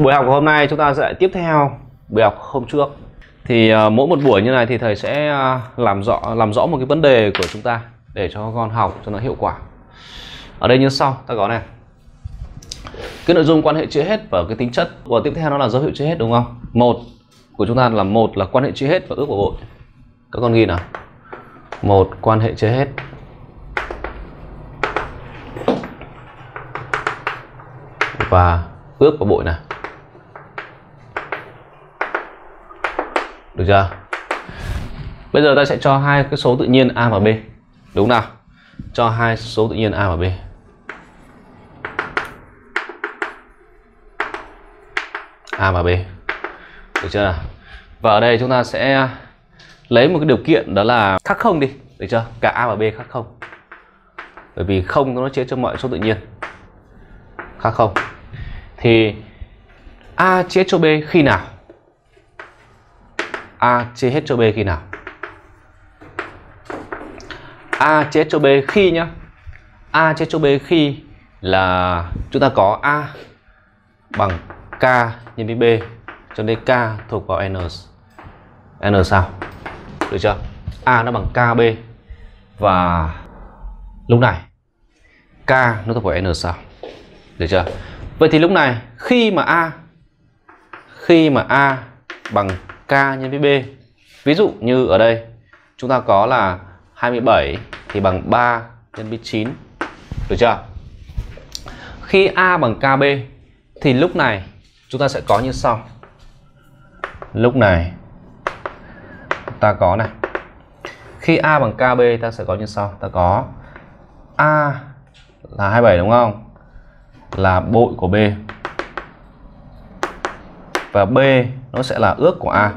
Buổi học của hôm nay chúng ta sẽ tiếp theo buổi học hôm trước. Thì mỗi một buổi như này thì thầy sẽ làm rõ một cái vấn đề của chúng ta để cho con học cho nó hiệu quả. Ở đây như sau, ta có này. Cái nội dung quan hệ chia hết và cái tính chất của tiếp theo nó là dấu hiệu chia hết, đúng không? Một của chúng ta là một là quan hệ chia hết và ước của bội. Các con ghi nào. Một quan hệ chia hết và ước của bội này. Được chưa? Bây giờ ta sẽ cho hai cái số tự nhiên A và B. Đúng nào? Cho hai số tự nhiên A và B. A và B. Được chưa nào? Và ở đây chúng ta sẽ lấy một cái điều kiện đó là khác không đi. Được chưa? Cả A và B khác không. Bởi vì không nó chia cho mọi số tự nhiên. Khác không. Thì A chia cho B khi nào? A chia hết cho B khi nào? A chia hết cho B khi nhá. A chia cho B khi là chúng ta có A bằng K nhân với B, cho nên K thuộc vào N. N sao? Được chưa? A nó bằng KB và lúc này K nó thuộc vào N sao? Được chưa? Vậy thì lúc này khi mà A bằng K nhân với B, ví dụ như ở đây chúng ta có là 27 thì bằng 3 nhân với 9. Được chưa? Khi A bằng KB thì lúc này chúng ta sẽ có như sau. Lúc này ta có này. Khi A bằng KB ta sẽ có như sau. Ta có A là 27 đúng không? Là bội của B. Và B nó sẽ là ước của A.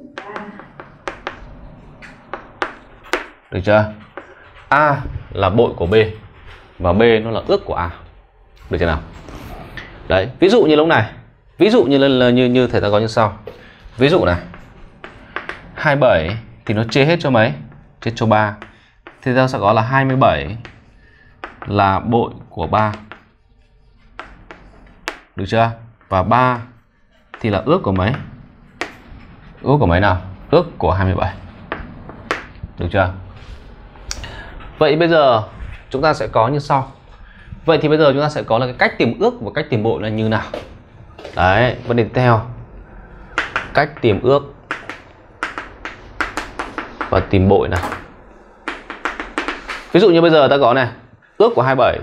Được chưa? A là bội của B và B nó là ước của A. Được chưa nào? Đấy, ví dụ như lúc này. Ví dụ như thầy ta có như sau. Ví dụ này. 27 thì nó chia hết cho mấy? Chia cho 3. Thì ta sẽ có là 27 là bội của 3. Được chưa? Và 3 thì là ước của mấy? Ước của mấy nào? Ước của 27. Được chưa? Vậy bây giờ chúng ta sẽ có như sau. Vậy thì bây giờ chúng ta sẽ có là cái cách tìm ước và cách tìm bội là như nào? Đấy, vấn đề tiếp theo. Cách tìm ước và tìm bội này. Ví dụ như bây giờ ta có này, ước của 27.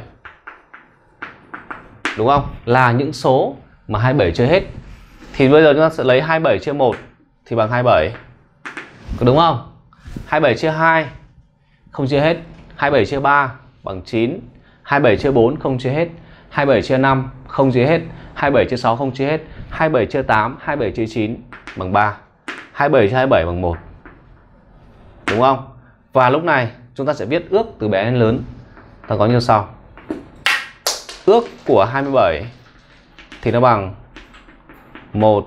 Đúng không? Là những số mà 27 chia hết. Thì bây giờ chúng ta sẽ lấy 27 chia 1 thì bằng 27. Đúng không? 27 chia 2 không chia hết. 27 chia 3 bằng 9. 27 chia 4 không chia hết. 27 chia 5 không chia hết. 27 chia 6 không chia hết. 27 chia 8, 27 chia 9 bằng 3. 27 chia 27 bằng 1. Đúng không? Và lúc này chúng ta sẽ viết ước từ bé đến lớn. Ta có như sau. Ước của 27 thì nó bằng 1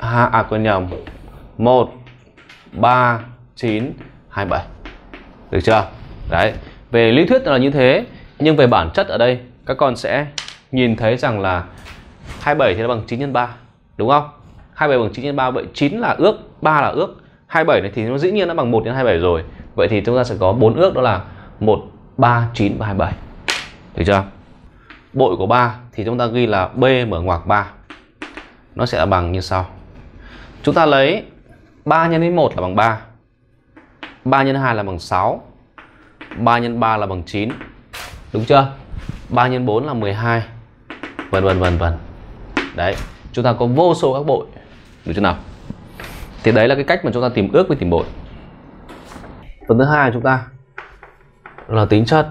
3 9 27. Được chưa? Đấy. Về lý thuyết là như thế, nhưng về bản chất ở đây các con sẽ nhìn thấy rằng là 27 thì nó bằng 9 nhân 3. Đúng không? 27 bằng 9 nhân 3, vậy 9 là ước, 3 là ước. 27 này thì nó dĩ nhiên nó bằng 1 nhân 27 rồi. Vậy thì chúng ta sẽ có 4 ước, đó là 1, 3, 9 và 27. Được chưa? Bội của 3 thì chúng ta ghi là B mở ngoặc 3. Nó sẽ là bằng như sau. Chúng ta lấy 3 nhân với 1 là bằng 3. 3 nhân 2 là bằng 6. 3 nhân 3 là bằng 9. Đúng chưa? 3 nhân 4 là 12. Vân vân. Đấy, chúng ta có vô số các bội. Được chưa nào? Thì đấy là cái cách mà chúng ta tìm ước với tìm bội. Phần thứ hai chúng ta là tính chất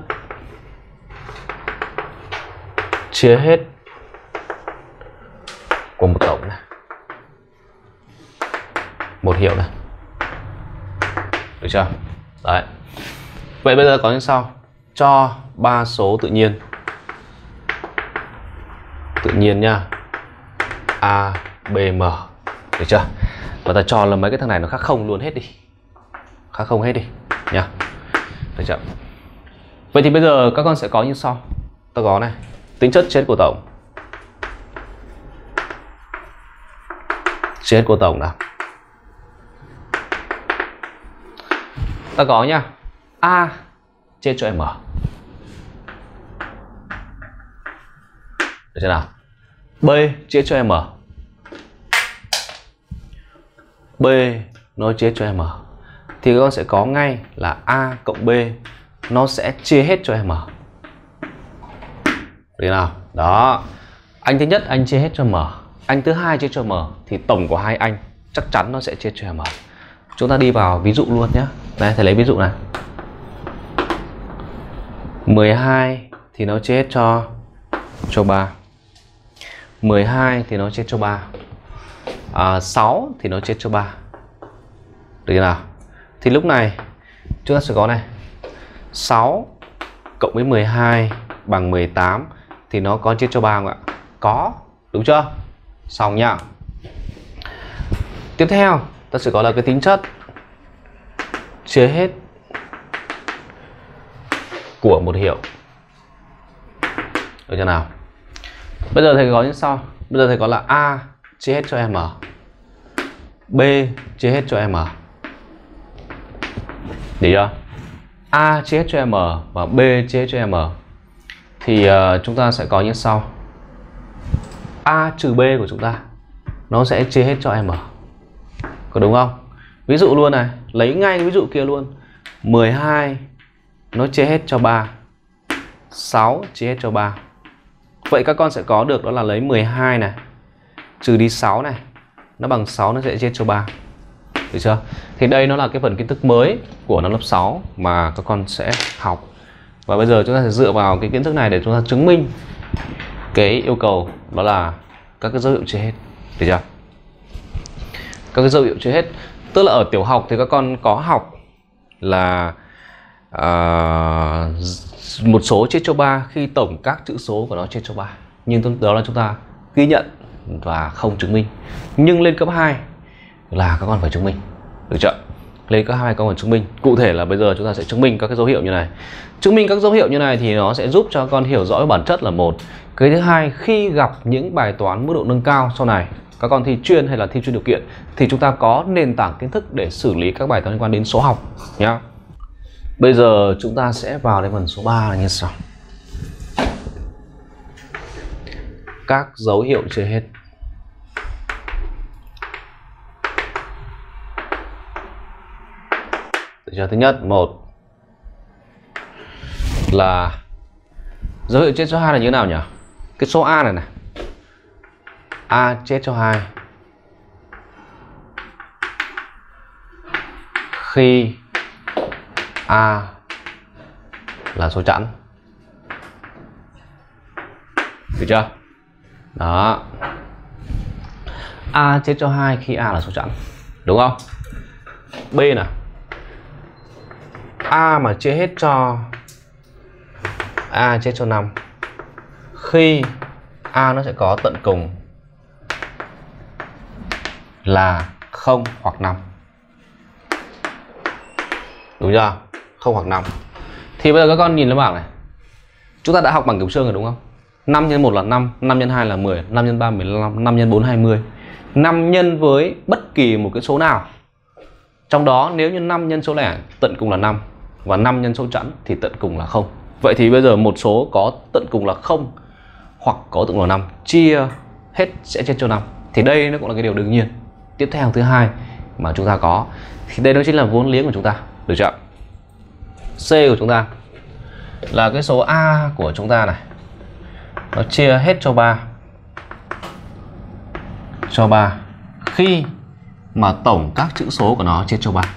chia hết của một tổng này. Một hiệu này. Được chưa? Đấy. Vậy bây giờ có như sau. Cho 3 số tự nhiên. Tự nhiên nha. A, B, M. Được chưa? Và ta cho là mấy cái thằng này nó khác không luôn hết đi. Khác không hết đi nha. Được chưa? Vậy thì bây giờ các con sẽ có như sau. Ta có này. Tính chất chia hết của tổng. chia hết của tổng nào. Ta có nhá, A chia cho M. Được chưa nào? B chia cho M. B nó chia cho M thì con sẽ có ngay là A cộng B nó sẽ chia hết cho M. Được nào? Đó. Anh thứ nhất anh chia hết cho M, anh thứ hai chia cho M thì tổng của hai anh chắc chắn nó sẽ chia cho M. Chúng ta đi vào ví dụ luôn nhé. Đây, thầy lấy ví dụ này. 12 thì nó chia hết cho 3. 12 thì nó chia cho 3. 6 thì nó chia cho 3. Được chưa nào? Thì lúc này chúng ta sẽ có này 6 cộng với 12 bằng 18 thì nó có chia cho 3 không ạ? Có, đúng chưa? Xong nhá. Tiếp theo ta sẽ có là cái tính chất chia hết của một hiệu. Được chưa nào? Bây giờ thầy có như sau. Bây giờ thầy có là A chia hết cho M, B chia hết cho M. Được chưa? A chia hết cho M và B chia hết cho M. Thì chúng ta sẽ có như sau. A trừ B của chúng ta nó sẽ chia hết cho M. Có đúng không? Ví dụ luôn này, lấy ngay cái ví dụ kia luôn. 12 nó chia hết cho 3, 6 chia hết cho 3. Vậy các con sẽ có được đó là lấy 12 này trừ đi 6 này, nó bằng 6 nó sẽ chia cho 3. Được chưa? Thì đây nó là cái phần kiến thức mới của năm lớp 6 mà các con sẽ học. Và bây giờ chúng ta sẽ dựa vào cái kiến thức này để chúng ta chứng minh cái yêu cầu đó là các cái dấu hiệu chia hết. Được chưa? Các cái dấu hiệu chia hết. Tức là ở tiểu học thì các con có học là một số chia cho 3 khi tổng các chữ số của nó chia cho 3. Nhưng đó là chúng ta ghi nhận và không chứng minh. Nhưng lên cấp 2 là các con phải chứng minh. Được chưa? Lên cấp 2 các con phải chứng minh. Cụ thể là bây giờ chúng ta sẽ chứng minh các cái dấu hiệu như này. Chứng minh các dấu hiệu như này thì nó sẽ giúp cho con hiểu rõ bản chất là một. Cái thứ hai, khi gặp những bài toán mức độ nâng cao sau này, các con thi chuyên hay là thi chuyên điều kiện, thì chúng ta có nền tảng kiến thức để xử lý các bài toán liên quan đến số học nhá. Bây giờ chúng ta sẽ vào đến phần số 3 là như sau. Các dấu hiệu chia hết. Thứ nhất, một là dấu hiệu chia cho 2 là như thế nào nhỉ? Cái số A này này. A chia cho 2 khi A là số chẵn. Được chưa? Đó. A chia cho 2 khi A là số chẵn. Đúng không? B nào. A mà chia hết cho A chia cho 5 khi A nó sẽ có tận cùng là 0 hoặc 5. Đúng chưa? 0 hoặc 5. Thì bây giờ các con nhìn lên bảng này. Chúng ta đã học bảng Cửu Chương rồi đúng không? 5 nhân 1 là 5, 5 nhân 2 là 10, 5 nhân 3 15, 5 nhân 4 20. 5 nhân với bất kỳ một cái số nào. Trong đó nếu như 5 nhân số lẻ tận cùng là 5 và 5 nhân số chẵn thì tận cùng là 0. Vậy thì bây giờ một số có tận cùng là 0 hoặc có tận cùng là 5 chia hết sẽ chia cho 5. Thì đây nó cũng là cái điều đương nhiên. Tiếp theo thứ hai mà chúng ta có thì đây nó chính là vốn liếng của chúng ta. Được chưa? C của chúng ta là cái số A của chúng ta này. Nó chia hết cho 3. Cho 3 khi mà tổng các chữ số của nó chia cho 3.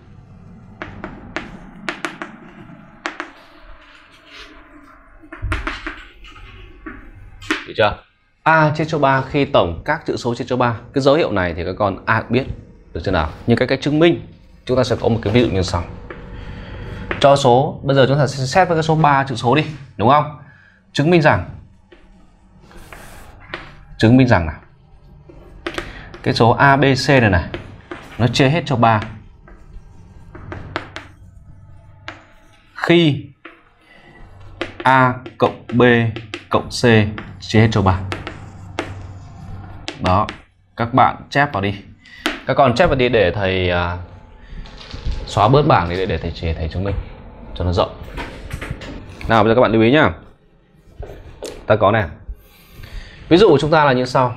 Được chưa? A chia cho 3 khi tổng các chữ số chia cho 3. Cái dấu hiệu này thì các con ai cũng biết. Được chưa nào? Nhưng cái cách chứng minh chúng ta sẽ có một cái ví dụ như sau. Cho số, bây giờ chúng ta sẽ xét với cái số 3 chữ số đi, đúng không? Chứng minh rằng nào cái số A, B, C này này nó chia hết cho 3 khi A cộng B cộng C chia hết cho 3. Đó, các bạn chép vào đi. Các con chép vào đi để thầy xóa bớt bảng để thầy chứng minh cho nó rộng. Nào bây giờ các bạn lưu ý nhá. Ta có này. Ví dụ chúng ta là như sau.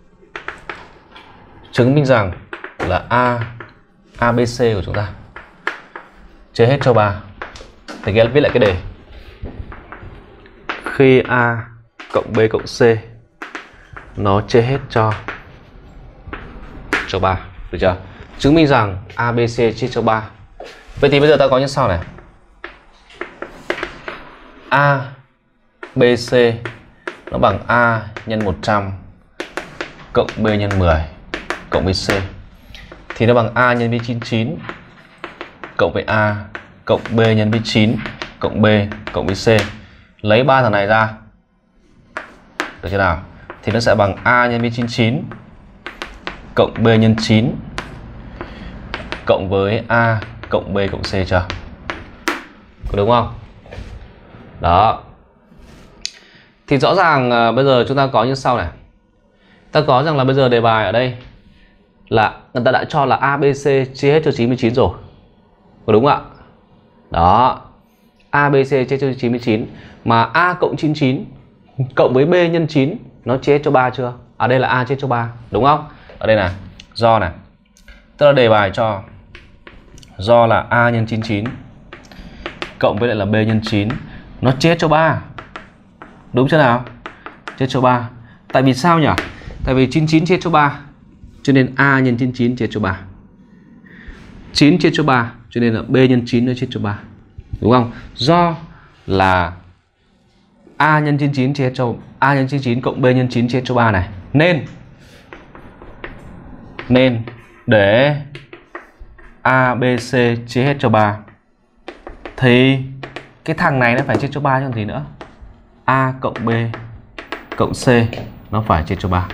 Chứng minh rằng là ABC của chúng ta chia hết cho 3. Thầy viết lại cái đề. Khi A cộng B cộng C nó chia hết cho 3, được chưa? Chứng minh rằng ABC chia cho 3. Vậy thì bây giờ ta có như sau này. ABC nó bằng A nhân 100 cộng B nhân 10 cộng với C. Thì nó bằng A nhân với 99 cộng với A cộng B nhân với 9 cộng B cộng với C. Lấy 3 thằng này ra. Được chưa nào? Thì nó sẽ bằng A nhân với 99 cộng B nhân 9 cộng với A cộng B cộng C chưa? Có đúng không? Đó. Thì rõ ràng bây giờ chúng ta có như sau này. Ta có rằng là bây giờ đề bài ở đây là người ta đã cho là ABC chia hết cho 99 rồi. Có đúng không ạ? Đó. ABC chia cho 99 mà A cộng 99 cộng với B nhân 9 nó chia hết cho 3 chưa? À đây là A chia cho 3, đúng không? Ở đây này, do này. Tức là đề bài cho do là A nhân 99 cộng với lại là B nhân 9 nó chia hết cho 3. Đúng chưa nào? Chia cho 3. Tại vì sao nhỉ? Tại vì 99 chia cho 3 cho nên A nhân 99 chia cho 3. 9 chia cho 3 cho nên là B nhân 9 nó chia cho 3. Đúng không? Do là A nhân 99 chia cho A nhân 99 cộng B nhân 9 chia cho 3 này. Nên để ABC chia hết cho 3 thì cái thằng này nó phải chia cho 3 chứ còn gì nữa. A cộng B cộng C nó phải chia cho 3.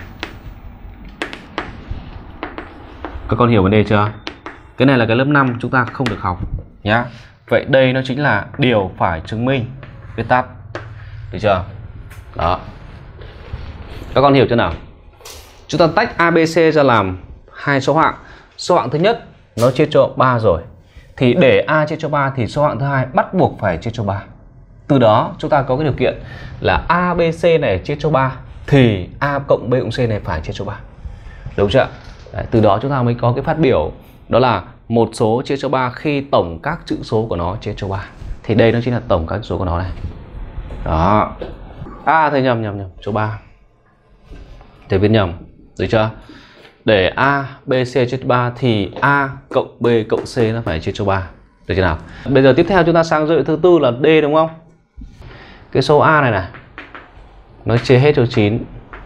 Các con hiểu vấn đề chưa? Cái này là cái lớp 5 chúng ta không được học nhá. Vậy đây nó chính là điều phải chứng minh. Viết tắt. Được chưa? Đó. Các con hiểu chưa nào? Chúng ta tách ABC ra làm hai số hạng. Số hạng thứ nhất nó chia cho 3 rồi. Thì để A chia cho 3 thì số hạng thứ hai bắt buộc phải chia cho 3. Từ đó chúng ta có cái điều kiện là ABC này chia cho 3 thì A cộng B cộng C này phải chia cho 3. Đúng chưa? Đấy, từ đó chúng ta mới có cái phát biểu đó là một số chia cho 3 khi tổng các chữ số của nó chia cho 3. Thì đây nó chính là tổng các chữ số của nó này. Đó. Thầy nhầm số 3. Thầy viết nhầm. Được chưa? Để A, B, C chia cho 3 thì A cộng B cộng C nó phải chia cho 3. Được chưa nào? Bây giờ tiếp theo chúng ta sang dấu hiệu thứ tư là D, đúng không? Cái số A này này nó chia hết cho 9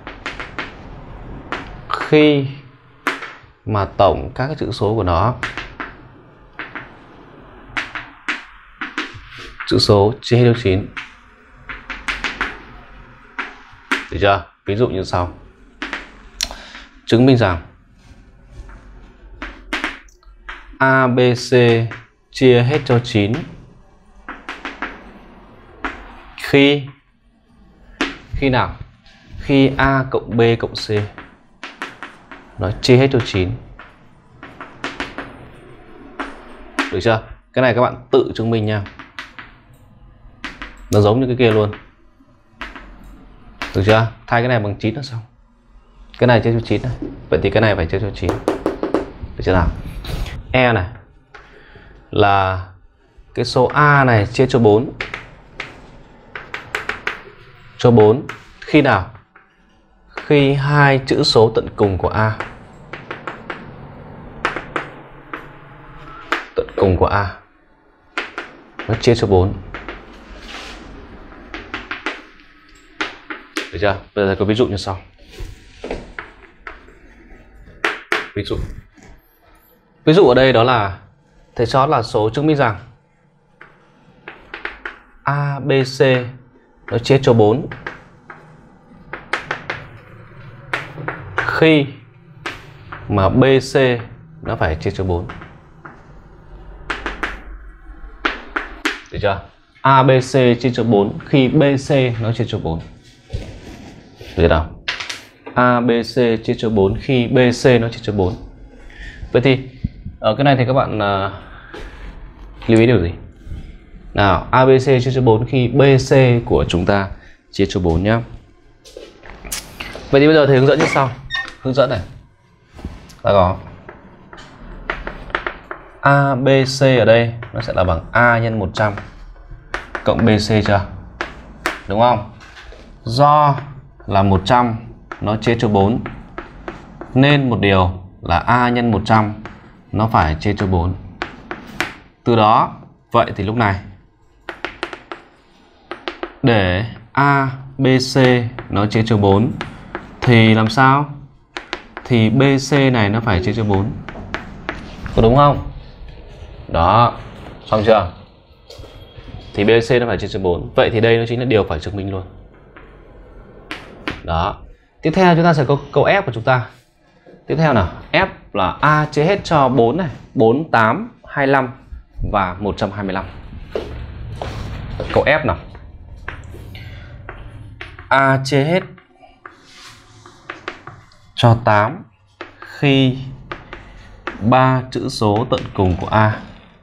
khi mà tổng các cái chữ số của nó chữ số chia hết cho 9. Được chưa? Ví dụ như sau. Chứng minh rằng ABC chia hết cho 9 khi nào? Khi A cộng B cộng C nó chia hết cho 9. Được chưa? Cái này các bạn tự chứng minh nha. Nó giống như cái kia luôn. Được chưa? Thay cái này bằng 9 là xong. Cái này chia cho 9 này. Vậy thì cái này phải chia cho 9. Được chưa nào? E này là cái số A này chia cho 4. Cho 4 khi nào? Khi hai chữ số tận cùng của A. Tận cùng của A nó chia cho 4. Được chưa? Bây giờ có ví dụ như sau. Ví dụ ở đây đó là thầy cho là số chứng minh rằng ABC nó chia cho 4 khi mà BC nó phải chia cho 4. Được chưa? ABC chia cho 4 khi BC nó chia cho 4. Được nào? ABC chia cho 4 khi BC nó chia cho 4. Vậy thì ở cái này thì các bạn lưu ý điều gì? Nào, ABC chia cho 4 khi BC của chúng ta chia cho 4 nhá. Vậy thì bây giờ thầy hướng dẫn như sau. Hướng dẫn này. Ta có ABC ở đây nó sẽ là bằng A nhân 100 cộng BC chưa? Đúng không? Do là 100 nó chia cho 4 nên một điều là A nhân 100 nó phải chia cho 4. Từ đó, vậy thì lúc này để ABC nó chia cho 4 thì làm sao? Thì BC này nó phải chia cho 4. Có đúng không? Đó, xong chưa? Thì BC nó phải chia cho 4. Vậy thì đây nó chính là điều phải chứng minh luôn. Đó. Tiếp theo chúng ta sẽ có câu F của chúng ta. Tiếp theo nào, F là A chia hết cho 4 này, 4, 8, 25 và 125. Câu F nào. A chia hết cho 8 khi 3 chữ số tận cùng của A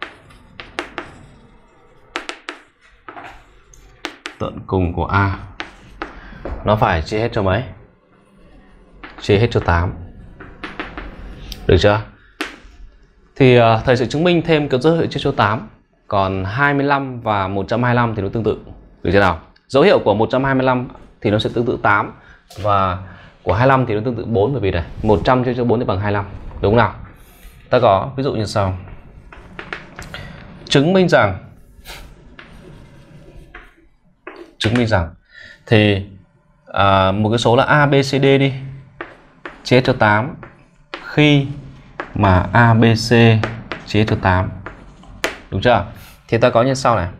tận cùng của A nó phải chia hết cho mấy? Chia hết cho 8. Được chưa? Thì thầy sẽ chứng minh thêm cái dấu hiệu chia cho 8. Còn 25 và 125 thì nó tương tự. Được chưa nào? Dấu hiệu của 125 thì nó sẽ tương tự 8. Và của 25 thì nó tương tự 4. Bởi vì này 100 chia cho 4 thì bằng 25. Đúng không nào? Ta có ví dụ như sau. Chứng minh rằng thì một cái số là ABCD đi chia hết cho 8 khi mà ABC chia hết cho 8. Đúng chưa? Thì ta có như sau này.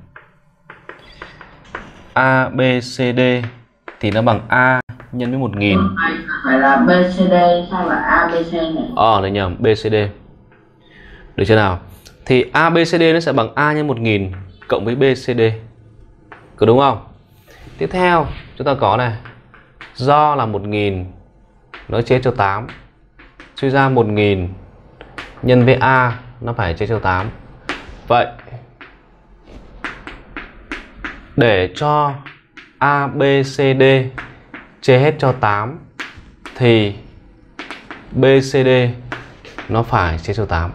ABCD thì nó bằng A nhân với 1000. Phải là BCD sao là ABC này? Này nhầm, BCD. Được chưa nào? Thì ABCD nó sẽ bằng A nhân 1000 cộng với BCD. Có đúng không? Tiếp theo chúng ta có này. Do là 1000 nó chia cho 8. Suy ra 1000 nhân với A nó phải chia cho 8. Vậy để cho ABCD chia hết cho 8 thì BCD nó phải chia cho 8.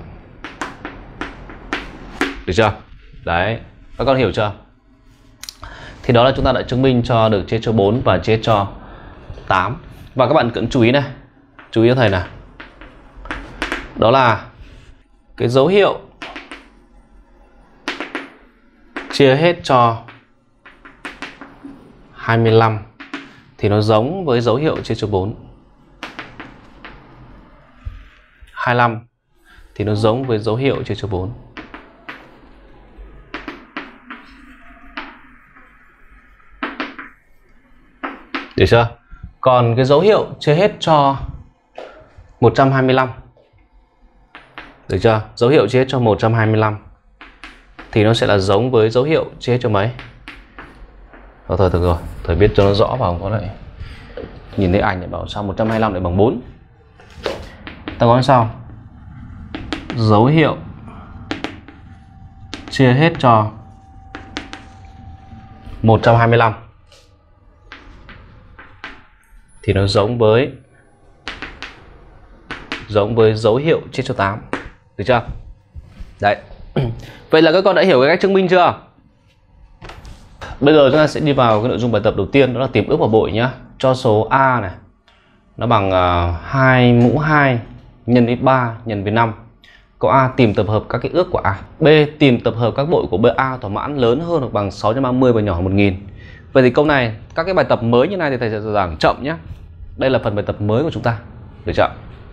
Được chưa? Đấy, các con hiểu chưa? Thì đó là chúng ta đã chứng minh cho được chia cho 4 và chia cho 8. Và các bạn cần chú ý này. Chú ý cho thầy nào. Đó là cái dấu hiệu chia hết cho 25 thì nó giống với dấu hiệu chia cho 4. 25 thì nó giống với dấu hiệu chia cho 4. Được chưa? Còn cái dấu hiệu chia hết cho 125. Được chưa? Dấu hiệu chia hết cho 125 thì nó sẽ là giống với dấu hiệu chia hết cho mấy? Thôi được rồi, thầy biết cho nó rõ vào có lại nhìn thấy ảnh để bảo sao 125 lại bằng 4. Ta có sao? Dấu hiệu chia hết cho 125 thì nó giống với dấu hiệu chia cho 8. Được chưa? Đấy. Vậy là các con đã hiểu cái cách chứng minh chưa? Bây giờ chúng ta sẽ đi vào cái nội dung bài tập đầu tiên, đó là tìm ước và bội nhá. Cho số A này nó bằng 2 mũ 2 nhân với 3 nhân với 5. Câu A tìm tập hợp các cái ước của A. B tìm tập hợp các bội của BA thỏa mãn lớn hơn hoặc bằng 630 và nhỏ hơn 1000. Vậy thì câu này, các cái bài tập mới như này thì thầy sẽ giảng chậm nhé. Đây là phần bài tập mới của chúng ta. Được chưa?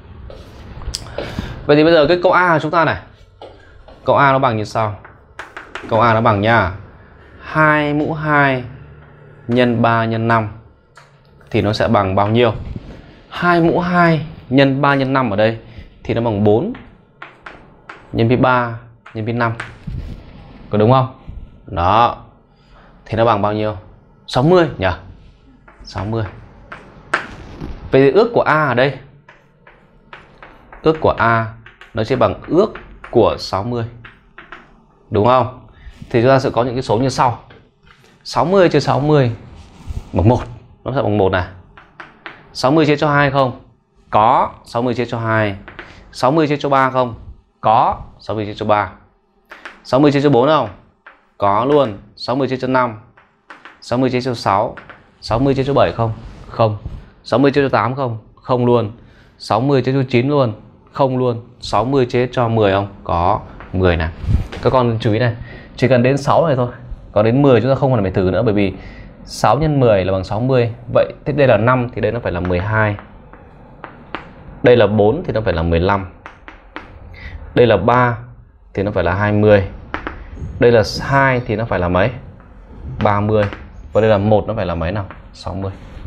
Vậy thì bây giờ cái câu A của chúng ta này. Câu A nó bằng như sau. Câu A nó bằng nha 2 mũ 2 nhân 3 nhân 5 thì nó sẽ bằng bao nhiêu? 2 mũ 2 nhân 3 nhân 5 ở đây thì nó bằng 4 nhân với 3 nhân với 5. Có đúng không? Đó. Thì nó bằng bao nhiêu? 60 nhỉ? 60. Vậy thì ước của A ở đây. Ước của A nó chia bằng ước của 60. Đúng không? Thì chúng ta sẽ có những cái số như sau. 60 chia 60 bằng 1. Nó sẽ bằng 1 này. 60 chia cho 2 không? Có. 60 chia cho 2. 60 chia cho 3 không? Có. 60 chia cho 3. 60 chia cho 4 không? Có luôn. 60 chia cho 5. 60 chia cho 6. 60 chia cho 7 không? Không. 60 chia cho 8 không? Không luôn. 60 chia cho 9 luôn? Không luôn. 60 chia cho 10 không? Có. 10 này. Các con chú ý này, chỉ cần đến 6 này thôi. Còn đến 10 chúng ta không cần phải thử nữa, bởi vì 6 x 10 là bằng 60. Vậy thế đây là 5 thì đây nó phải là 12. Đây là 4 thì nó phải là 15. Đây là 3 thì nó phải là 20. Đây là 2 thì nó phải là mấy? 30. Và đây là 1 nó phải là mấy nào? 60.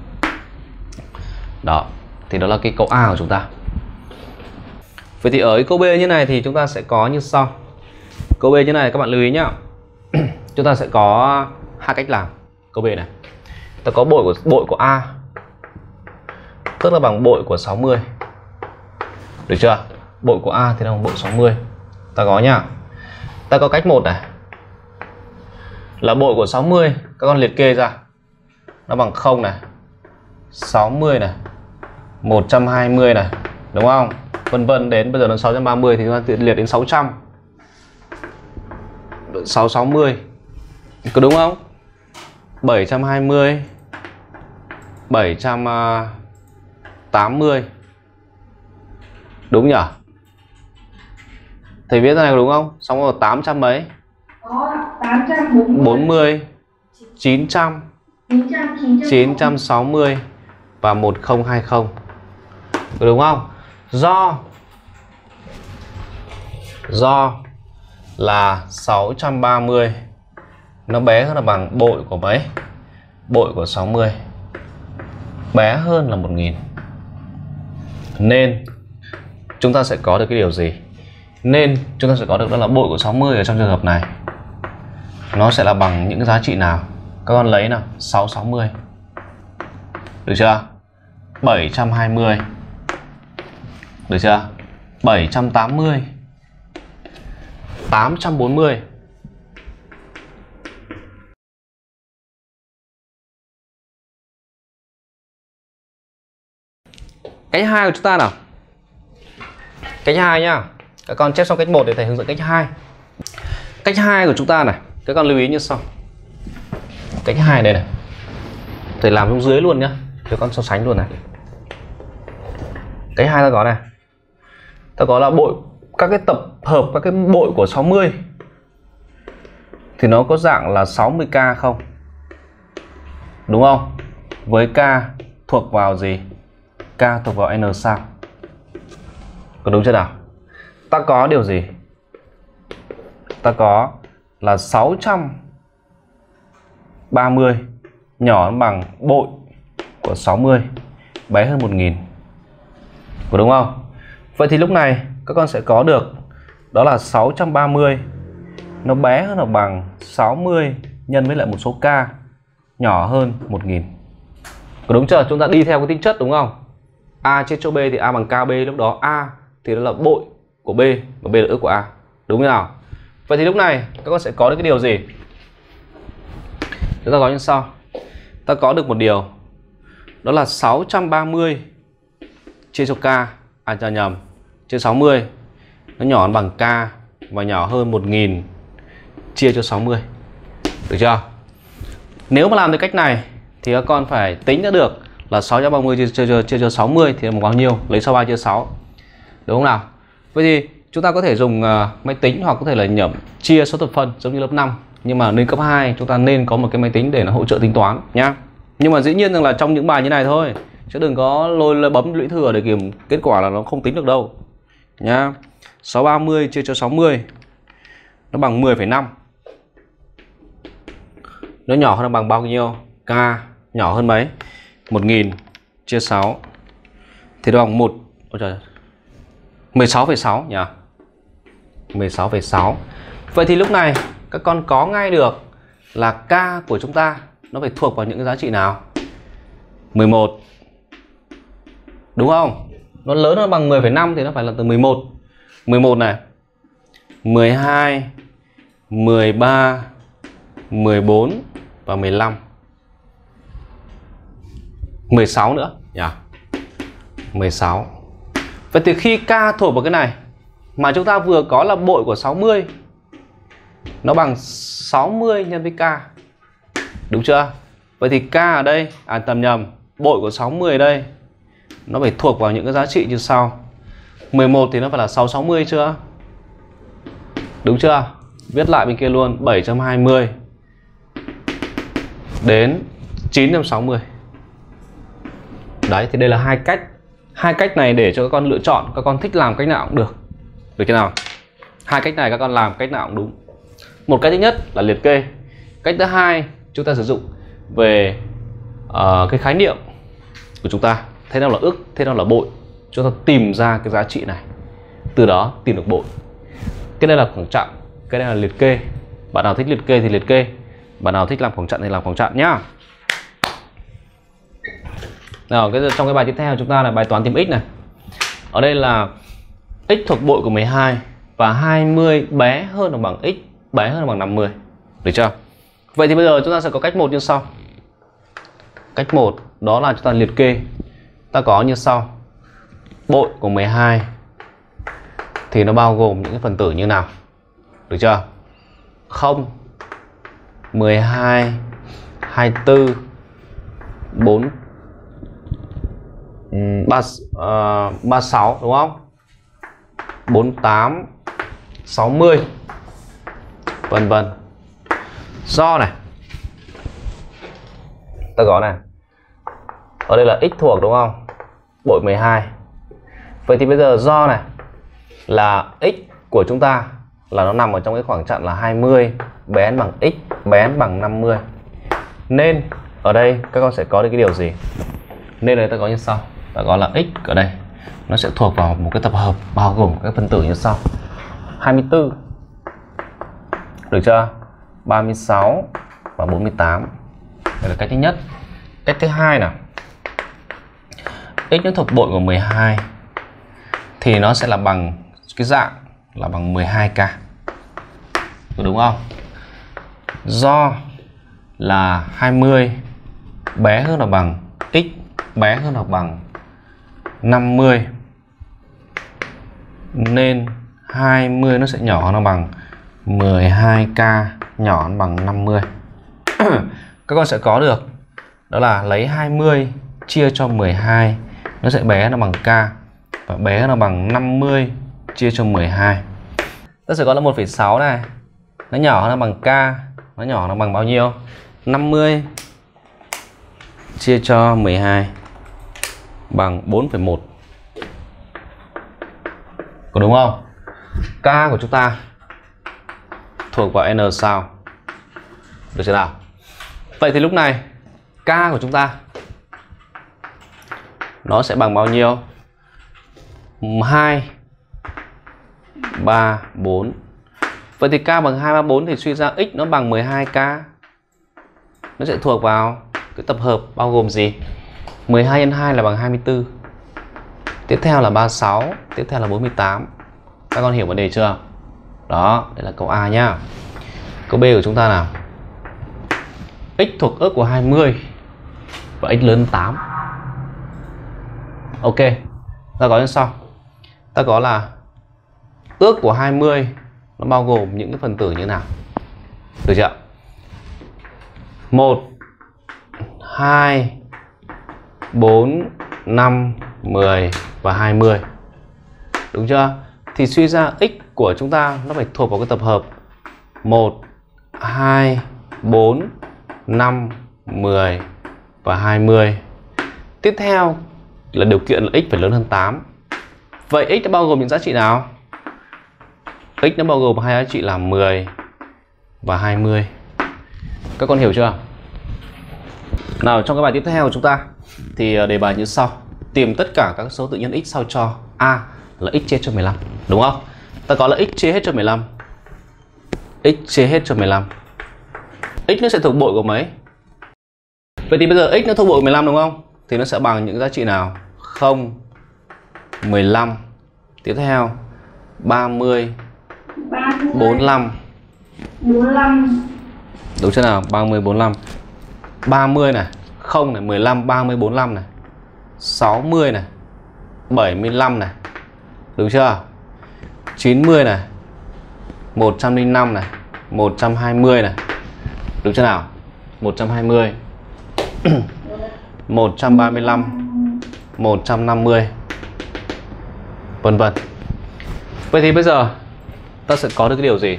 Đó, thì đó là cái câu A của chúng ta. Vậy thì ở câu B như này thì chúng ta sẽ có như sau. Câu B như này các bạn lưu ý nhá. Chúng ta sẽ có hai cách làm câu B này. Ta có bội của A, tức là bằng bội của 60. Được chưa? Bội của A thì là bằng bội 60. Ta có nhá. Ta có cách 1 này. Là bội của 60, các con liệt kê ra. Nó bằng 0 này, 60 này, 120 này, đúng không? Vân vân đến bây giờ nó 630 thì chúng ta liệt đến 600. 660. Có đúng không? 720, 780. Đúng nhỉ? Thầy viết ra này có đúng không? Xong rồi 800 mấy? Có 840, 900, 960 và 1020. Có đúng không? Do là 630 nó bé hơn là bằng bội của mấy? Bội của 60 bé hơn là 1000. Nên chúng ta sẽ có được cái điều gì? Nên chúng ta sẽ có được đó là bội của 60 ở trong trường hợp này nó sẽ là bằng những giá trị nào? Các con lấy nào. 660. Được chưa? 720. Được chưa? 780. 840. Cách 2 của chúng ta nào. Cách 2 nhá. Các con chép xong cách 1 để thầy hướng dẫn cách 2. Cách 2 của chúng ta này, các con lưu ý như sau. Cách 2 đây này. Thầy làm xuống dưới luôn nhá, cho con so sánh luôn này. Cách 2 ta có này. Ta có là bội các cái tập hợp các cái bội của 60 thì nó có dạng là 60k không? Đúng không? Với k thuộc vào gì? K thuộc vào n sao? Có đúng chưa nào? Ta có điều gì? Ta có là 630 nhỏ bằng bội của 60 bé hơn 1000. Có đúng không? Vậy thì lúc này các con sẽ có được đó là 630 nó bé hơn là bằng 60 nhân với lại một số k nhỏ hơn 1000. Có đúng chưa? Chúng ta đi theo cái tính chất đúng không? A chia cho B thì A bằng KB, lúc đó A thì đó là bội của B và B là ước của A. Đúng như nào? Vậy thì lúc này các con sẽ có được cái điều gì? Chúng ta có như sau. Ta có được một điều đó là 630 chia cho k, cho nhầm, chia 60 nó nhỏ hơn bằng k và nhỏ hơn 1000 chia cho 60. Được chưa? Nếu mà làm được cách này thì các con phải tính ra được là 630 chia cho 60 thì là bao nhiêu? Lấy 63 chia 6. Đúng không nào? Vậy thì chúng ta có thể dùng máy tính hoặc có thể là nhẩm chia số thập phân giống như lớp 5. Nhưng mà lên cấp 2 chúng ta nên có một cái máy tính để nó hỗ trợ tính toán nhá. Nhưng mà dĩ nhiên rằng là trong những bài như này thôi, chứ đừng có lôi bấm lũy thừa để kiểm kết quả là nó không tính được đâu nhá. 630 chia cho 60 nó bằng 10,5. Nó nhỏ hơn là bằng bao nhiêu? K nhỏ hơn mấy? 1000 chia 6 thì nó bằng 16,6 nhỉ? 16,6. Vậy thì lúc này các con có ngay được là k của chúng ta nó phải thuộc vào những cái giá trị nào? 11. Đúng không? Nó lớn hơn bằng 10,5 thì nó phải là từ 11. 11 này, 12, 13, 14 và 15. 16 nữa nhỉ? 16. Vậy thì khi k thuộc vào cái này mà chúng ta vừa có là bội của 60, nó bằng 60 nhân với k. Đúng chưa? Vậy thì k ở đây, tầm nhầm, bội của 60 ở đây nó phải thuộc vào những cái giá trị như sau. 11 thì nó phải là 660 chưa? Đúng chưa? Viết lại bên kia luôn, 720 đến 960. Đấy, thì đây là hai cách. Hai cách này để cho các con lựa chọn, các con thích làm cách nào cũng được. Được chưa nào? Hai cách này các con làm cách nào cũng đúng. Một cách thứ nhất là liệt kê. Cách thứ hai chúng ta sử dụng về cái khái niệm của chúng ta. Thế nào là ức, thế nào là bội. Chúng ta tìm ra cái giá trị này, từ đó tìm được bội. Cái này là khoảng chặn, cái này là liệt kê. Bạn nào thích liệt kê thì liệt kê, bạn nào thích làm khoảng chặn thì làm khoảng chặn nhá. Nào, trong cái bài tiếp theo chúng ta là bài toán tìm x này. Ở đây là x thuộc bội của 12 và 20 bé hơn hoặc bằng x, bé hơn hoặc bằng 50. Được chưa? Vậy thì bây giờ chúng ta sẽ có cách 1 như sau. Cách 1 đó là chúng ta liệt kê. Ta có như sau. Bội của 12 thì nó bao gồm những cái phần tử như nào? Được chưa? 0, 12, 24, 4, 36 đúng không? 48, 60 vân vân. Do này, ta có này, ở đây là x thuộc đúng không? Bội 12. Vậy thì bây giờ do này là x của chúng ta là nó nằm ở trong cái khoảng chặn là 20 bé bằng x bé bằng 50. Nên ở đây các con sẽ có được cái điều gì? Nên đây ta có như sau. Ta có là x ở đây nó sẽ thuộc vào một cái tập hợp bao gồm các phân tử như sau. 24. Được chưa? 36 và 48. Đây là cách thứ nhất. Cách thứ hai nào. X nó thuộc bội của 12 thì nó sẽ là bằng cái dạng là bằng 12k. Đúng không? Do là 20 bé hơn là bằng x bé hơn hoặc bằng 50 nên 20 nó sẽ nhỏ hơn bằng 12k nhỏ hơn bằng 50. Các con sẽ có được đó là lấy 20 chia cho 12 nó sẽ bé nó bằng k và bé nó bằng 50 chia cho 12. Ta sẽ có là 1,6 này. Nó nhỏ hơn bằng k, nó nhỏ hơn bằng bao nhiêu? 50 chia cho 12 bằng 4,1. Có đúng không? K của chúng ta thuộc vào n sao. Được chưa nào? Vậy thì lúc này K của chúng ta nó sẽ bằng bao nhiêu? 2, 3, 4. Vậy thì K bằng 2, 3, 4 thì suy ra x nó bằng 12k. Nó sẽ thuộc vào cái tập hợp bao gồm gì? 12 x 2 là bằng 24. Tiếp theo là 36, tiếp theo là 48. Các con hiểu vấn đề chưa? Đó, đây là câu A nhá. Câu B của chúng ta nào. X thuộc ước của 20 và x lớn hơn 8. Ok, ta có như sau. Ta có là ước của 20 nó bao gồm những cái phần tử như nào? Được chưa? 1, 2, 4, 5, 10 và 20. Đúng chưa? Thì suy ra x của chúng ta nó phải thuộc vào cái tập hợp 1, 2, 4, 5, 10 và 20. Tiếp theo là điều kiện là x phải lớn hơn 8. Vậy x nó bao gồm những giá trị nào? X nó bao gồm hai giá trị là 10 và 20. Các con hiểu chưa? Nào, trong cái bài tiếp theo của chúng ta thì đề bài như sau. Tìm tất cả các số tự nhiên x sao cho A là x chia cho 15. Đúng không? Ta có là x chia hết cho 15. X chia hết cho 15. X nó sẽ thuộc bội của mấy? Vậy thì bây giờ x nó thuộc bội 15 đúng không? Thì nó sẽ bằng những giá trị nào? 0, 15. Tiếp theo 30 30 45. 45 Đúng chưa nào? 30 45. 30 này, 0 này, 15 30 45 này. 60 này, 75 này. Đúng chưa? 90 này, 105 này, 120 này. Đúng chưa nào? 120. 135, 150, vân vân. Vậy thì bây giờ ta sẽ có được cái điều gì?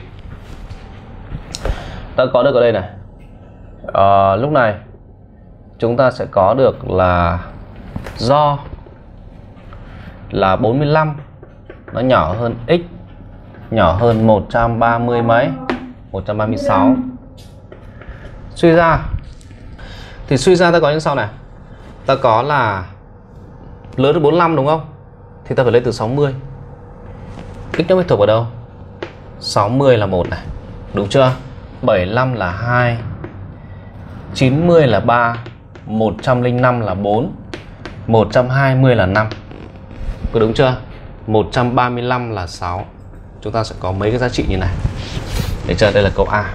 Ta có được ở đây này. Lúc này chúng ta sẽ có được là do là 45 nó nhỏ hơn x, nhỏ hơn 130 mấy, 136. Suy ra thì suy ra ta có những sau này. Ta có là lớn hơn 45 đúng không? Thì ta phải lấy từ 60. X nó mới thuộc vào đâu? 60 là 1 này. Đúng chưa? 75 là 2, 90 là 3, 105 là 4, 120 là 5. Có đúng chưa? 135 là 6. Chúng ta sẽ có mấy cái giá trị như này. Để chờ, đây là câu A.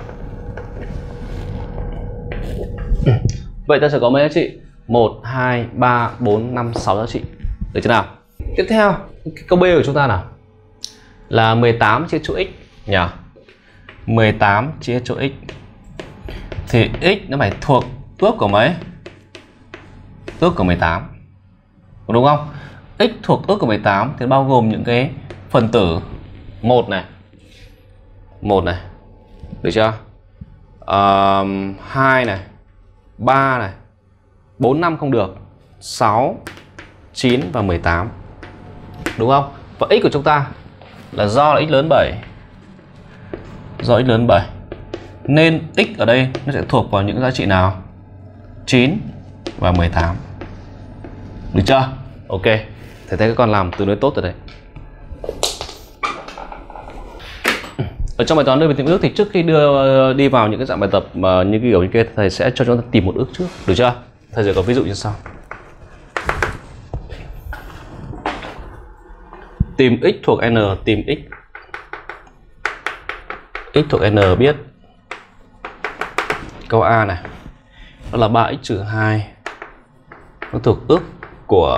Vậy ta sẽ có mấy giá trị? 1, 2, 3, 4, 5, 6 giá trị. Được chưa nào? Tiếp theo, câu B của chúng ta nào? Là 18 chia cho x nhỉ? 18 chia cho x. Thì x nó phải thuộc ước của mấy? Ước của 18. Đúng không? X thuộc ước của 18 thì bao gồm những cái phần tử 1 này. 1 này. Được chưa? 2 này, 3 này, 4 5 không được. 6, 9 và 18. Đúng không? Và x của chúng ta là do là x lớn 7. Do x lớn 7 nên x ở đây nó sẽ thuộc vào những giá trị nào? 9 và 18. Được chưa? Ok. Thầy thấy các con làm tương đối tốt rồi đấy. Ở trong bài toán đưa về tìm ước thì trước khi đi vào những cái dạng bài tập mà như kiểu như kia, thầy sẽ cho chúng ta tìm một ước trước. Được chưa? Thầy sẽ có ví dụ như sau. Tìm x thuộc n, tìm x. X thuộc n biết. Câu A này. Đó là 3x trừ 2. Nó thuộc ước của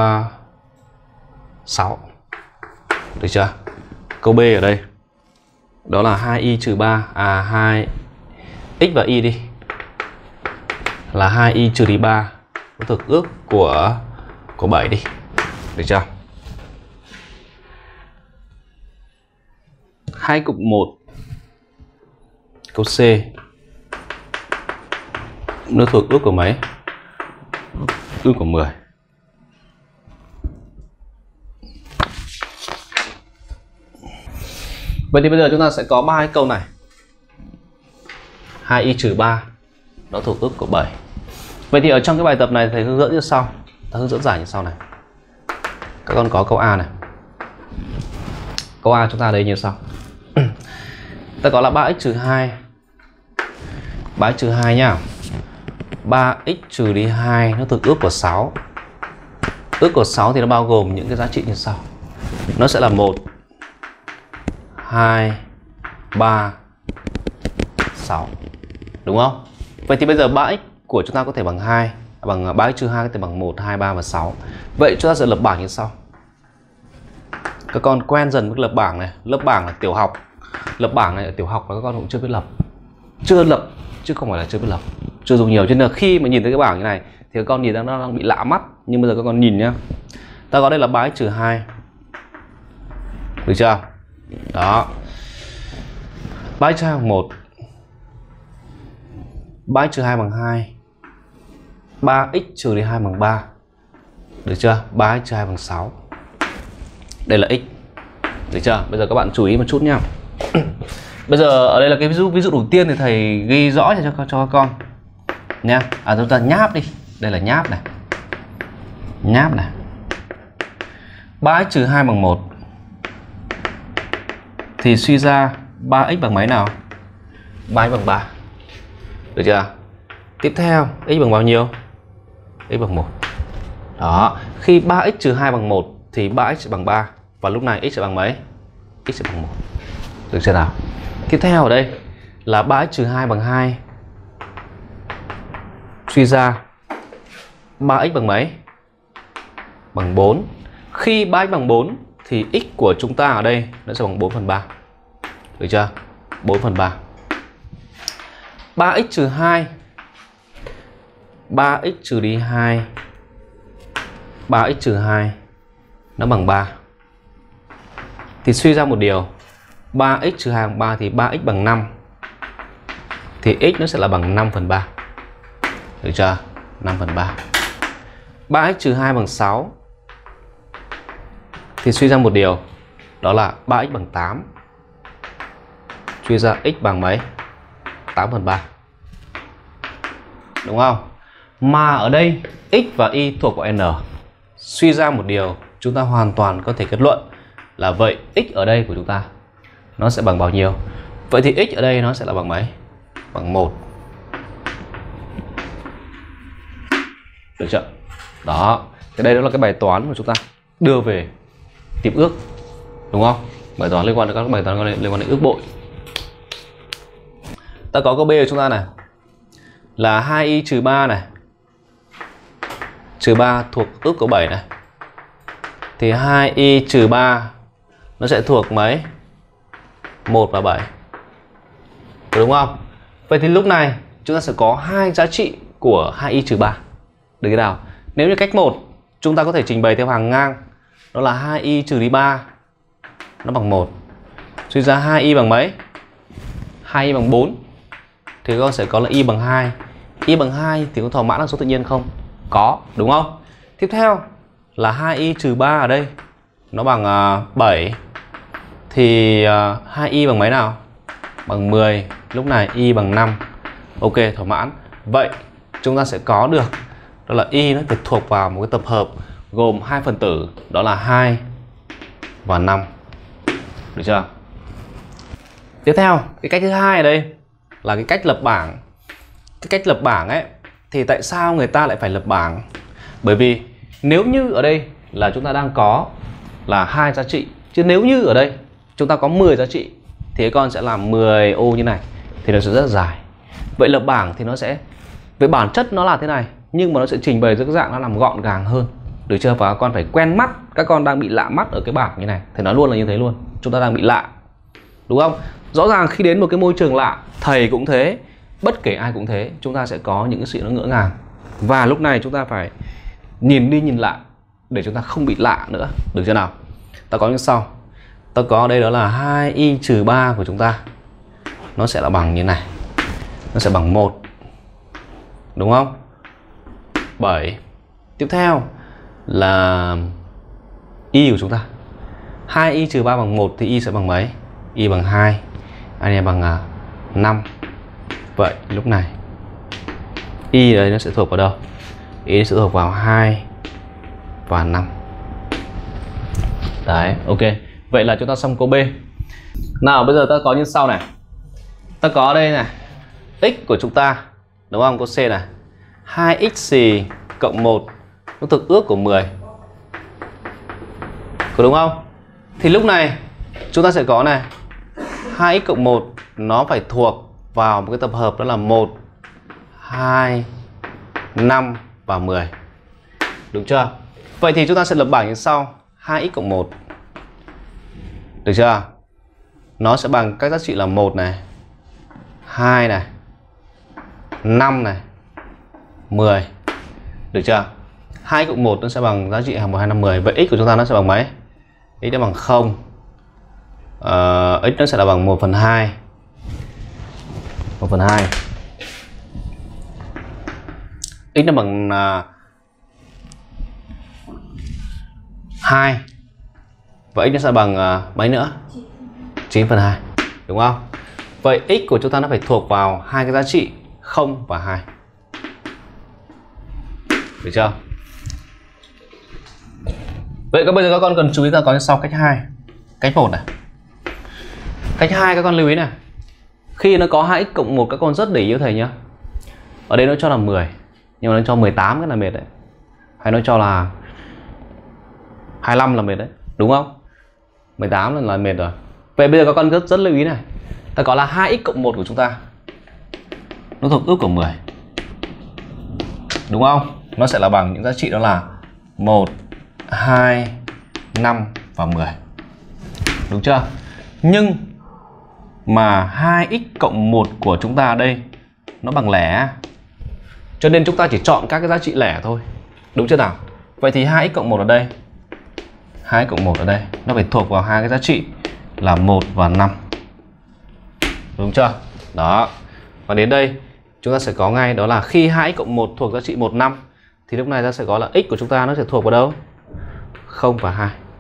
6. Được chưa? Câu B ở đây. Đó là 2y trừ 3. 2 x và y đi. Là 2y trừ đi 3. Nó thuộc ước của 7 đi. Được chưa? 2 cục 1. Câu C. Nó thuộc ước của mấy? Ước của 10. Vậy thì bây giờ chúng ta sẽ có 3 cái câu này. 2y trừ 3 nó thuộc ước của 7. Vậy thì ở trong cái bài tập này thầy hướng dẫn như sau. Ta hướng dẫn giải như sau này. Các con có câu A này. Câu A chúng ta đây như sau. Ta có là 3x trừ 2. 3x trừ 2 nhá. 3x trừ đi 2 nó thuộc ước của 6. Ước của 6 thì nó bao gồm những cái giá trị như sau. Nó sẽ là 1, 2, 3, 6. Đúng không? Vậy thì bây giờ 3x của chúng ta có thể bằng 2, bằng 3x trừ 2 có thể bằng 1, 2, 3 và 6. Vậy chúng ta sẽ lập bảng như sau. Các con quen dần với lập bảng này. Lập bảng là tiểu học. Lập bảng này ở tiểu học là các con cũng chưa biết lập. Chưa lập chứ không phải là chưa biết lập. Chưa dùng nhiều, cho nên là khi mà nhìn thấy cái bảng như này thì các con nhìn nó đang bị lạ mắt. Nhưng bây giờ các con nhìn nhá. Ta có đây là 3x trừ 2. Được chưa? Đó. 3x trừ 2 bằng 1. 3x trừ 2 bằng 2. 3x trừ đi 2 bằng 3. Được chưa? 3x trừ 2 bằng 6. Đây là x. Được chưa? Bây giờ các bạn chú ý một chút nhá. Bây giờ ở đây là cái ví dụ đầu tiên thì thầy ghi rõ cho các con nha. Chúng ta nháp đi. Đây là nháp này. Nháp này. 3x trừ 2 bằng 1. Thì suy ra 3x bằng mấy nào? 3x bằng 3. Được chưa? Tiếp theo, x bằng bao nhiêu? X bằng 1. Đó, khi 3x trừ 2 bằng 1 thì 3x bằng 3. Và lúc này x sẽ bằng mấy? x sẽ bằng 1. Được chưa nào? Tiếp theo ở đây là 3x trừ 2 bằng 2. Suy ra 3x bằng mấy? Bằng 4. Khi 3x bằng 4 thì x của chúng ta ở đây nó sẽ bằng 4/3. Được chưa? 4/3. 3x trừ 2. 3x trừ đi 2. 3x trừ 2 nó bằng 3. Thì suy ra một điều, 3x trừ 2 bằng 3 thì 3x bằng 5. Thì x nó sẽ là bằng 5/3. Được chưa? 5/3. 3x trừ 2 bằng 6. Thì suy ra một điều, đó là 3x bằng 8. Suy ra x bằng mấy? 8/3. Đúng không? Mà ở đây x và y thuộc vào n. Suy ra một điều, chúng ta hoàn toàn có thể kết luận là vậy x ở đây của chúng ta nó sẽ bằng bao nhiêu? Vậy thì x ở đây nó sẽ là bằng mấy? Bằng 1. Được chưa? Đó, cái đây đó là cái bài toán mà chúng ta đưa về tìm ước. Đúng không? Bài toán liên quan đến các bài toán liên quan đến ước bội. Ta có câu B của chúng ta này là 2y trừ 3 này. Trừ 3 thuộc ước của 7 này. Thì 2y trừ 3 nó sẽ thuộc mấy? 1 và 7. Đúng không? Vậy thì lúc này chúng ta sẽ có hai giá trị của 2y trừ 3. Được cái nào? Nếu như cách 1 chúng ta có thể trình bày theo hàng ngang, đó là 2y trừ đi 3 nó bằng 1. Suy ra 2y bằng mấy? 2y bằng 4. Thì con sẽ có là y bằng 2. Y bằng 2 thì có thỏa mãn là số tự nhiên không? Có, đúng không? Tiếp theo là 2y trừ 3 ở đây nó bằng 7. Thì 2y bằng mấy nào? Bằng 10. Lúc này y bằng 5. Ok, thỏa mãn. Vậy chúng ta sẽ có được đó là y nó phải thuộc vào một cái tập hợp gồm hai phần tử, đó là 2 và 5. Được chưa? Tiếp theo, cái cách thứ hai ở đây là cái cách lập bảng. Cái cách lập bảng ấy thì tại sao người ta lại phải lập bảng? Bởi vì nếu như ở đây là chúng ta đang có là 2 giá trị, chứ nếu như ở đây chúng ta có 10 giá trị thì cái con sẽ làm 10 ô như này thì nó sẽ rất dài. Vậy lập bảng thì nó sẽ về bản chất nó là thế này, nhưng mà nó sẽ trình bày dưới cái dạng nó làm gọn gàng hơn. Được chưa? Và các con phải quen mắt, các con đang bị lạ mắt ở cái bảng như này thì nó luôn là như thế luôn. Chúng ta đang bị lạ. Đúng không? Rõ ràng khi đến một cái môi trường lạ, thầy cũng thế, bất kể ai cũng thế, chúng ta sẽ có những cái sự nó ngỡ ngàng. Và lúc này chúng ta phải nhìn đi nhìn lại để chúng ta không bị lạ nữa. Được chưa nào? Ta có như sau. Ta có ở đây đó là 2y trừ 3 của chúng ta nó sẽ là bằng như này. Nó sẽ bằng 1. Đúng không? 7. Tiếp theo là y của chúng ta. 2y trừ 3 bằng 1 thì y sẽ bằng mấy? Y bằng 2. Anh em bằng 5. Vậy lúc này y đấy nó sẽ thuộc vào đâu? Y sẽ thuộc vào 2 và 5. Đấy, ok. Vậy là chúng ta xong câu B. Nào bây giờ ta có như sau này. Ta có ở đây này, x của chúng ta, đúng không? Câu C này, 2x xì cộng 1 nó thực ước của 10. Có đúng không? Thì lúc này chúng ta sẽ có này, 2x cộng 1 nó phải thuộc vào một cái tập hợp đó là 1, 2, 5 và 10. Đúng chưa? Vậy thì chúng ta sẽ lập bảng như sau. 2x cộng 1. Được chưa? Nó sẽ bằng các giá trị là 1 này, 2 này, 5 này, 10. Được chưa? 2 cộng 1 nó sẽ bằng giá trị hàng 1, 2, 5, 10. Vậy x của chúng ta nó sẽ bằng mấy? X nó bằng 0. X nó sẽ là bằng 1/2. 1/2. X nó bằng 2. Vậy x nó sẽ bằng mấy nữa? 9/2. Đúng không? Vậy x của chúng ta nó phải thuộc vào hai cái giá trị 0 và 2. Được chưa? Vậy bây giờ các con cần chú ý là có như sau cách 2. Cách 1 này. Cách 2 các con lưu ý này. Khi nó có 2x cộng 1 các con rất để ý thầy nhá. Ở đây nó cho là 10, nhưng mà nó cho 18 cái là mệt đấy. Hay nó cho là 25 là mệt đấy, đúng không? 18 là mệt rồi. Vậy bây giờ các con rất lưu ý này. Ta có là 2x cộng 1 của chúng ta nó thuộc ước của 10. Đúng không? Nó sẽ là bằng những giá trị đó là 1, 2, 5 và 10. Đúng chưa? Nhưng mà 2x cộng 1 của chúng ta ở đây nó bằng lẻ, cho nên chúng ta chỉ chọn các cái giá trị lẻ thôi. Đúng chưa nào? Vậy thì 2x cộng 1 ở đây, 2x cộng 1 ở đây nó phải thuộc vào hai cái giá trị là 1 và 5. Đúng chưa? Đó. Và đến đây chúng ta sẽ có ngay đó là khi 2x cộng 1 thuộc giá trị 1, 5 thì lúc này ta sẽ có là x của chúng ta nó sẽ thuộc vào đâu? 0 và 2.